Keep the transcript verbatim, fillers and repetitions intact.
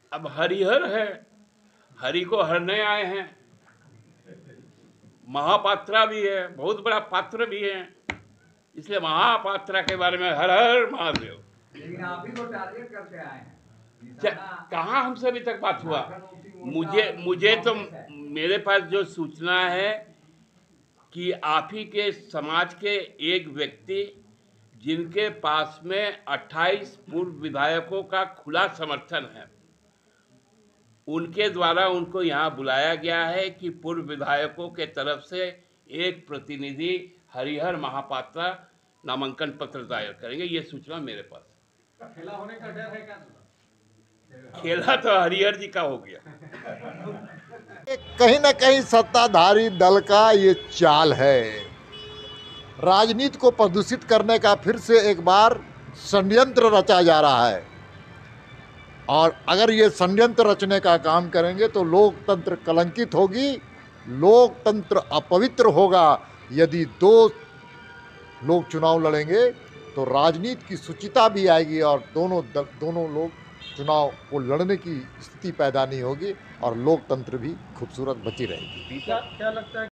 अब हरिहर है, हरि को हरने आए हैं। महापात्रा भी है, बहुत बड़ा पात्र भी है, इसलिए महापात्रा के बारे में हर हर महादेव। लेकिन आप ही को टारगेट करते आए हैं। कहाँ हमसे अभी तक बात हुआ? मुझे मुझे तो मेरे पास जो सूचना है कि आप ही के समाज के एक व्यक्ति जिनके पास में अट्ठाईस पूर्व विधायकों का खुला समर्थन है, उनके द्वारा उनको यहाँ बुलाया गया है कि पूर्व विधायकों के तरफ से एक प्रतिनिधि हरिहर महापात्रा नामांकन पत्र दायर करेंगे। ये सूचना मेरे पास। खेला होने का डर है क्या? खेला तो हरिहर जी का हो गया। कहीं ना कहीं सत्ताधारी दल का ये चाल है, राजनीति को प्रदूषित करने का फिर से एक बार षड्यंत्र रचा जा रहा है। और अगर ये षड्यंत्र रचने का काम करेंगे तो लोकतंत्र कलंकित होगी, लोकतंत्र अपवित्र होगा। यदि दो लोग चुनाव लड़ेंगे तो राजनीति की शुचिता भी आएगी और दोनों दोनों लोग चुनाव को लड़ने की स्थिति पैदा नहीं होगी और लोकतंत्र भी खूबसूरत बची रहेगी। क्या लगता है?